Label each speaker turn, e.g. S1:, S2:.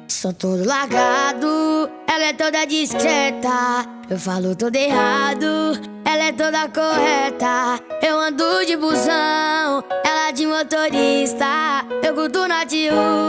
S1: Sou todo largado, ela é toda discreta. Eu falo tudo errado, ela é toda correta. Eu ando de busão, ela de motorista. Eu curto navio.